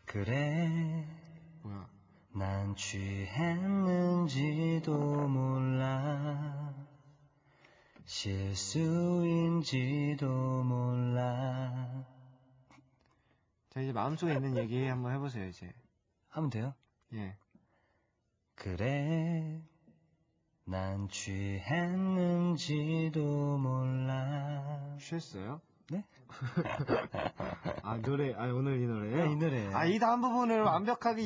그래 뭐야? 난 취했는지도 몰라 실수인지도 몰라. 자, 이제 마음속에 있는 얘기 한번 해보세요, 이제. 하면 돼요? 예. 그래 난 취했는지도 몰라. 취했어요? 네? 아, 노래, 오늘 이 노래요? 네, 이 노래예요. 이 다음 부분을 완벽하게